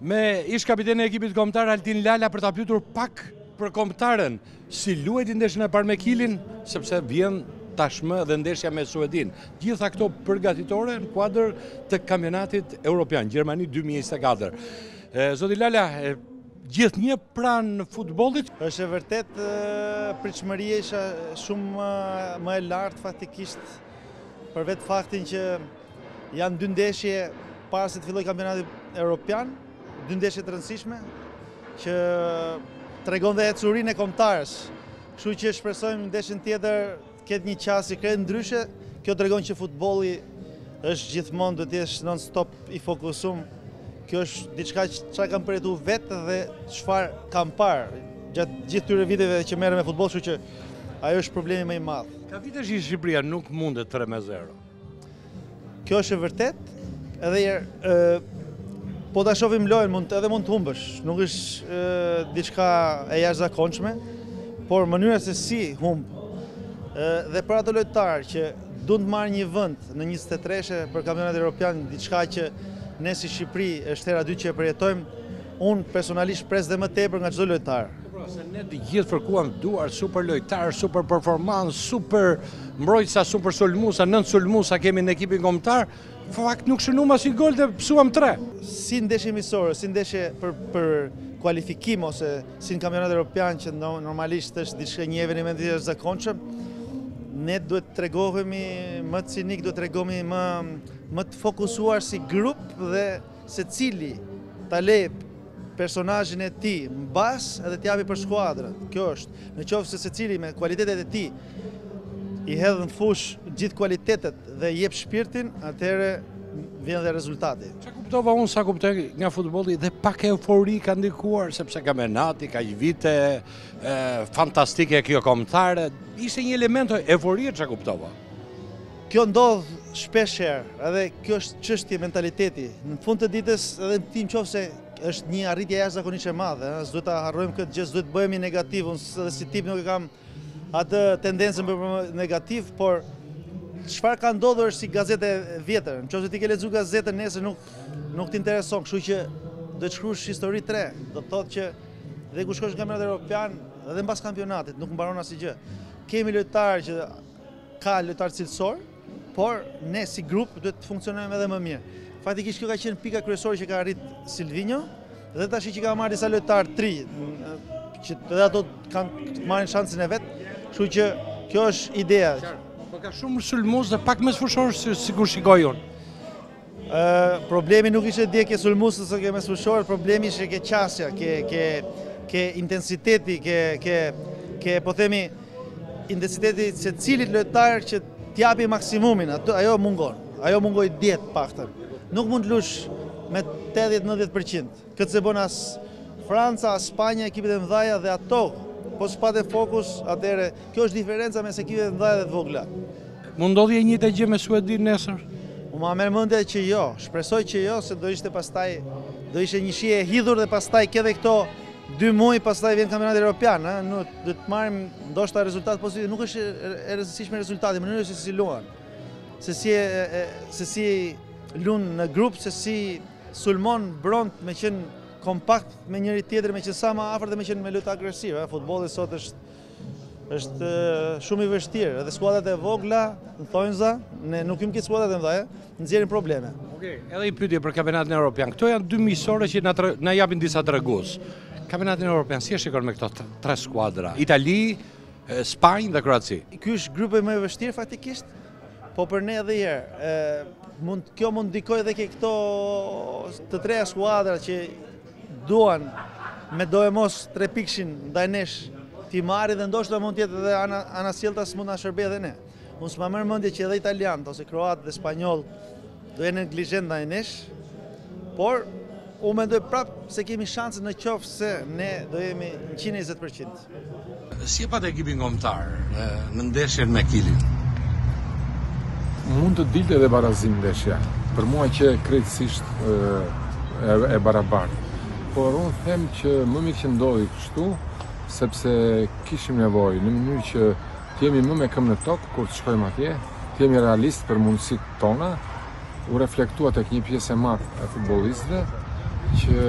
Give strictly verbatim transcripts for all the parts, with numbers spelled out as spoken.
me ish kapiteni e ekipit kombëtar Altin Lala për ta pyetur pak për kombëtarën. Si luajti ndeshjen e parë me Kilin, sepse vjen tashmë dhe ndeshja me Suedin. Gjitha këto përgatitore në kuadër të kampionatit evropian, Gjermani dy mijë e njëzet e katër. Zoti Lala, gjithë një pranë futbollit? Është e vërtet, pritshmëria isha shumë më e lartë faktikisht për vetë faktin që janë dy ndeshje para se të fillojë kampionati evropian, dy ndeshje të rëndësishme që tregon dhe ecurinë e kombëtarës. Kështu që shpresojmë ndeshjen tjetër ketë një qasje krejt ndryshe. Kjo tregon që futbolli është gjithmonë duhet të jesh non-stop i fokusuar. Kjo është diçka që kam përjetuar vetë dhe çfarë kam parë gjatë gjithë këtyre viteve që merrem me futboll, kështu që ajo është problemi më i madh. Ka vite që Shqipëria nuk mundet tre me zero. Kjo është e vërtet, edhe ë po ta shohim lojën mund edhe mund të humbësh. Nuk është diçka e jashtëzakonshme, por mënyra se si humb. Dhe për ato lojtarë që duan të marrin një vend në njëzet e treshe për kampionatin evropian, diçka që ne si Shqipëri është hera dytë që e përjetojmë, unë personalisht pres dhe më tepër nga çdo lojtar. Se ne të gjithë fërkuam duar super lojtar, super performancë, super mbrojtësa, super sulmuesa, nën sulmuesa kemi në ekipin kombëtar. Në fakt nuk shënuam asnjë gol dhe psuam tre. Si ndeshje miqësore, si ndeshje për për kualifikim ose si në kampionatin evropian që normalisht është diçka një eveniment i jashtëzakonshëm, ne duhet të tregohemi më të cinik, duhet të tregohemi më më të fokusuar si grup dhe secili ta lë personazhin e tij mbas edhe t'japi për skuadrën. Kjo është. Në qoftë se secili me kualitetet e tij i hedh në fush gjithë kualitetet dhe jep shpirtin, atëherë vjen dhe rezultati. Çka kuptova unë sa kuptoj nga futbolli dhe pak eufori ka ndikuar sepse kampionati ka një vite e, fantastike kjo kombëtare, ishte një element euforie çka kuptova. Kjo ndodh shpesh herë, edhe kjo është çështje mentaliteti. Në fund të ditës edhe në tim qofse është një arritje jashtëzakonisht e madhe, s'duhet ta harrojmë këtë gjë, s'duhet bëhemi negativ, unë edhe si tip nuk e kam atë tendencën për negativ, por çfarë ka ndodhur është si gazetë vjetër. Nëse ti ke lexuar gazetën nesër nuk nuk t'intereson, kështu që do të shkruash histori tre. Do të thotë që dhe kur shkosh në kampionatin evropian, edhe mbas kampionatit nuk mbaron asgjë. Kemi lojtarë që ka lojtar cilësor, por ne si grup duhet të funksionojmë edhe më mirë. Faktikisht kjo ka qenë pika kryesore që ka arrit Silvinho dhe tash që ka marrë disa lojtarë tri, që edhe ato kanë të marrin shansin e vet, kështu që kjo është ideja. Po ka shumë sulmues dhe pak mes fushor sikur shikoj unë. Ë problemi nuk ishte dje ke sulmues ose ke mes fushor, problemi ishte ke qasja, ke ke ke intensiteti, ke ke ke po themi intensiteti se cilit lojtar që t'japi maksimumin, ajo mungon. Ajo mungoi dje paktën. Nuk mund të lush me tetëdhjetë nëntëdhjetë përqind. Këtë se bën as Franca, as Spanja, ekipet e mëdha dhe ato. Po s'patë fokus, atëherë kjo është diferenca mes ekipeve të mëdha dhe të vogla. Mund ndodhi e njëjta gjë me Suedin nesër? Unë ma merr mendje që jo, shpresoj që jo, se do ishte pastaj do ishte një shije e hidhur dhe pastaj ke edhe këto dy muaj pastaj vjen kampionati evropian, ëh, ne do të marrim ndoshta rezultat pozitiv, nuk është e rëndësishme rezultati, mënyra se si luan. Se si e, se si lun në grup, se si sulmon bront me qenë kompakt me njëri tjetër, me qenë sa më afër dhe me qenë me lojtë agresiv. Futbolli sot është është shumë i vështirë, edhe skuadrat e vogla, në thonjza, ne nuk kemi këtë skuadrat e mëdha, nxjerrin probleme. Okej, edhe një pyetje për kampionatin evropian. Këto janë dy miqësorë që na na japin disa tregues. Kampionatin evropian si e shikon me këto tre skuadra? Itali, Spanjë dhe Kroaci. Ky është grupi më i vështirë faktikisht, po për ne edhe herë, mund kjo mund ndikojë edhe ke këto të treja skuadra që duan me do e mos tre pikshin ndaj nesh ti marri dhe ndoshta mund të jetë edhe ana anasjelltas mund na shërbej edhe ne. Unë s'ma merr mendje që edhe italian ose kroat dhe spanjoll do jenë neglizhent ndaj nesh, por unë mendoj prapë se kemi shanse në qoftë se ne do jemi në njëqind e njëzet përqind. Si e pat ekipin kombëtar në ndeshjen me Kilin? Mund të dilte edhe barazim ndeshja. Për mua që krejtësisht e, e barabartë. Por unë them që më mirë që ndodhi kështu, sepse kishim nevojë në mënyrë që të jemi më me këmbë në tokë kur të shkojmë atje, të jemi realistë për mundësitë tona, u reflektua tek një pjesë e madhe e futbollistëve që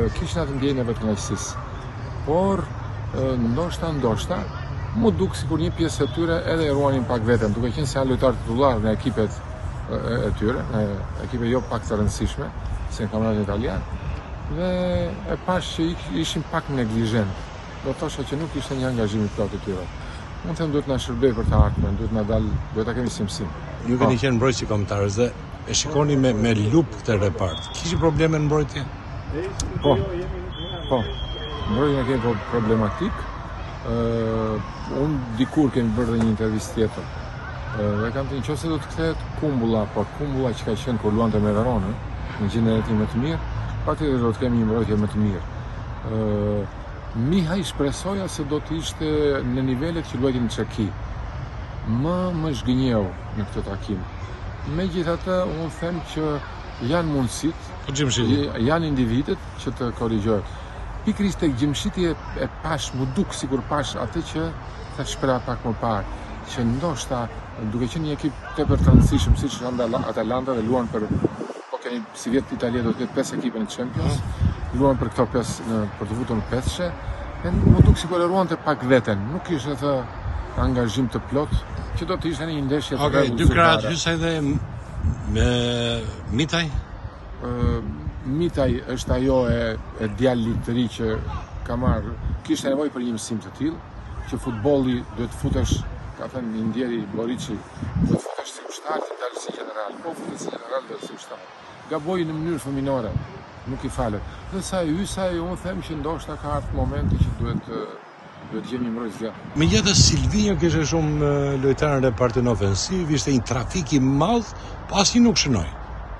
kishin atë ndjenjën e vetënajsisë. Por ndoshta ndoshta mu duk sikur një pjesë e tyre edhe e ruanin pak veten, duke qenë se janë lojtarë titullar në ekipet e tyre, në ekipe jo pak të rëndësishme, si në kampionatin italian, dhe e pash që ishin pak neglizhent. Do thosha që nuk ishte një angazhim i plotë i tyre. Unë them duhet na shërbej për të ardhmen, duhet na dal, duhet ta kemi si mësim. Ju keni qenë mbrojtësi kombëtarës dhe e shikoni me me lup këtë repart. Kishin probleme në mbrojtje? Po. Po. Mbrojtja e kemi problematik. Uh, unë dikur kemi bërë dhe një intervistë tjetër uh, dhe kam të një qose do të kthehet Kumbulla, por Kumbulla që ka qenë kur luante me Veronën në gjendjen e tij më të mirë, patjetër do të kemi një mbrojtje më të mirë. Uh, Mihaj shpresoja se do të ishte në nivelet që luajtin në Çeki. Më më zhgënjeu në këtë takim. Megjithatë, unë them që janë mundësit, janë individet që të korrigjohet. Pikërisht tek Gjimshiti e pash, mu duk sikur pash atë që ta shpreh pak më parë, që ndoshta duke qenë një ekip tepër të rëndësishëm siç Atalanta dhe luan për, po keni si vjet Italia do të ketë pesë ekipe në Champions, luan për këto pesë në për të futur në pesë, dhe mu duk sikur e ruante pak veten, nuk ishte atë angazhim të plot që do të ishte një ndeshje të rregullta. Okej, dy krahat hysa edhe me Mitaj. Uh, Mitaj është ajo e, e djalit të ri që ka marrë, kishte nevojë për një mësim të tillë, që futbolli duhet të futesh, ka thënë një ndjeri Borici, duhet të futesh si ushtar, të dalësh si general, po futesh si general dhe si ushtar. Gaboi në mënyrë fëminore, nuk i falet. Dhe sa e hysa, unë them që ndoshta ka ardhur momenti që duhet duhet të jemi mbrojtës gjatë. Megjithatë Silvinho kishte shumë lojtarë në repartin ofensiv, ishte një trafik i madh, po asnjë nuk shënoi.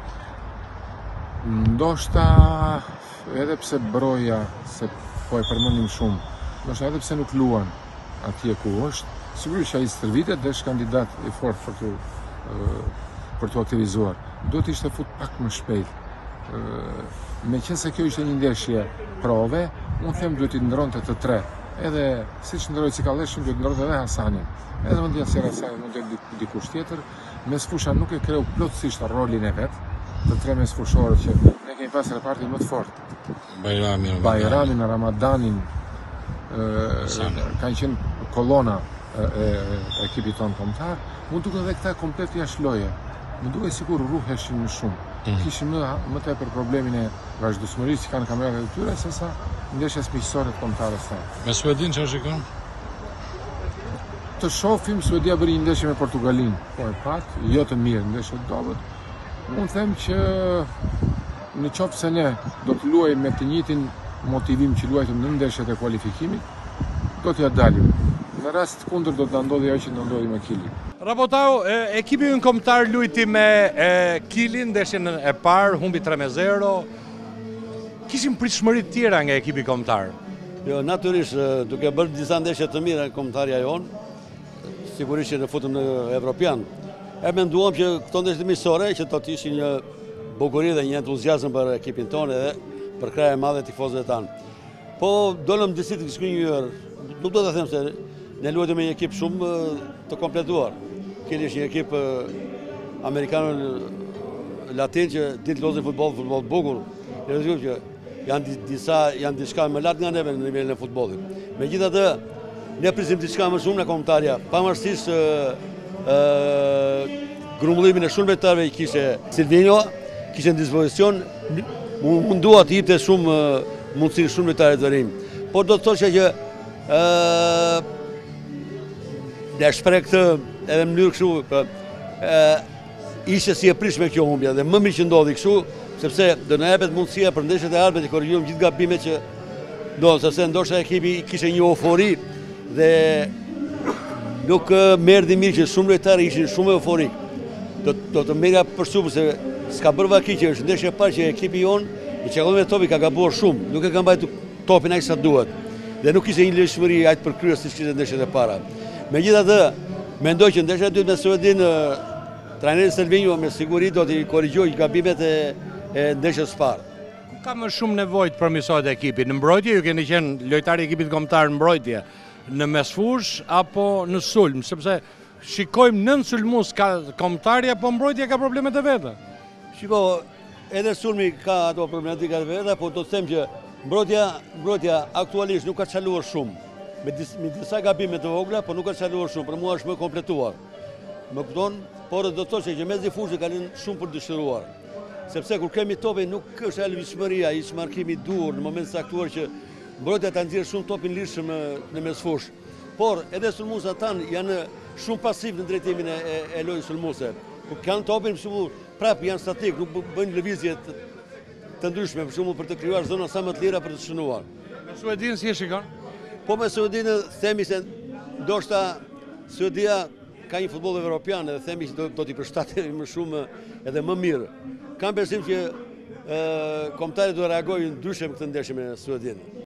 Ndoshta edhe pse Broja, se po e përmendim shumë, ndoshta edhe pse nuk luan atje ku është, sigurisht që ai stërvitet dhe është kandidat i fortë për të uh, për të aktivizuar. Duhet ishte fut pak më shpejt. Uh, Meqense kjo ishte një ndeshje prove, unë them duhet i ndronte të tre. Edhe siç ndroi Cikalleshin, duhet ndronte edhe Hasanin. Edhe mund të jetë Hasani, mund të jetë dikush tjetër. Mesfusha nuk e kreu plotësisht rolin e vet. Të tre mesfushorët që ne kemi pas repartin më të fortë. Bajramin, Bajramin, Ramadanin, kanë qenë kolona e, e, e ekipit tonë kombëtar. Mund duket edhe këta komplet jashtë loje. Më duket sikur ruheshin më shumë. Mm. Kishin më, më tepër problemin e vazhdueshmërisë që kanë kamerat e tyre sesa ndeshjes miqësore të kombëtarës tonë. Me Suedin çfarë shikon? Të shohim, Suedia bëri një ndeshje me Portugalinë, po e pat, jo të mirë, ndeshje të dobët. Unë them që në qoftë se ne do të luajmë me të njëjtin motivim që luajtëm në ndeshjet e kualifikimit, do t'ja dalim. Në rast kundër do të na ndodhi ajo që na ndodhi me Kilin. Rapotau, ekipi ynë kombëtar luajti me e, Kilin, ndeshjen e parë, humbi tre me zero. Kishim pritshmëri të tjera nga ekipi kombëtar. Jo, natyrisht, duke bërë disa ndeshje të mira kombëtarja jonë, sigurisht që ne futëm në Evropian. E menduam që këto ndeshje miqësore që do të ishin një bukurie dhe një entuziazëm për ekipin tonë edhe për krahë e madhe tifozëve tanë. Po dolëm disi të shkënjur, nuk do të them se ne luajmë me një ekip shumë të kompletuar. Keni është një ekip amerikan latin që ditë lozin futboll, futboll të bukur. Rrezikoj që janë disa janë diçka më lart nga neve në nivelin e futbollit. Megjithatë, ne prisim diçka më shumë nga kombëtarja, pavarësisht grumbullimin e shumë lojtarëve i kishte Silvinho, kishte në dispozicion, mundua të jepte shumë mundësi shumë lojtarë të rinj. Por do të thoshë që ë ne shpreh këtë edhe në mënyrë kështu, ë ishte si e prishme kjo humbje dhe më mirë që ndodhi kështu, sepse do na jepet mundësia për ndeshjet e ardhme të korrigjojmë gjithë gabimet që do, sepse ndoshta ekipi kishte një eufori dhe nuk merdi mirë që shumë lojtarë ishin shumë euforik. Do, do të merja përsupër se s'ka bërë vaki që është ndeshje parë që ekipi jonë i çakallën me topi ka gabuar shumë, nuk e ka mbajtur topin aq sa duhet. Dhe nuk ishte një lëshmëri aq përkryer siç kishte ndeshjet e para. Megjithatë, mendoj që ndeshja e dytë me Suedin, trajneri Silvinho me siguri do t'i korrigjojë gabimet e, e ndeshjes së parë. Ku ka më shumë nevojë të përmirësohet ekipi? Në mbrojtje ju keni qenë lojtari i ekipit kombëtar në mbrojtje, në mesfush apo në sulm, sepse shikojmë nën sulmues ka kombëtarja, po mbrojtja ka problemet e veta. Shiko, edhe sulmi ka ato problematikat e veta, po do të them që Mbrojtja, mbrojtja aktualisht nuk ka çaluar shumë. Me, dis, me disa gabime të vogla, por nuk ka çaluar shumë. Për mua është më kompletuar. Më kupton, por do të thotë që mezi fushë ka lënë shumë për dëshiruar. Sepse kur kemi tope nuk është e lëvizshmëria, ish markimi i dur në moment saktuar që mbrojtja ta nxjerrë shumë topin lirshëm në, në mesfushë. Por edhe sulmuesat tanë janë shumë pasiv në drejtimin e, e, e lojës sulmuese. Kur kanë topin, për shembull, prapë janë statik, nuk bëjnë lëvizje të, të ndryshme, për shembull për të krijuar zona sa më të lira për të shënuar. Me Suedin si e shikon? Po me Suedin themi se ndoshta Suedia ka një futboll evropian dhe themi që do, do t'i përshtatet më shumë edhe më mirë. Kam besim që kombëtarët do reagojnë ndryshe me këtë ndeshje me Suedin.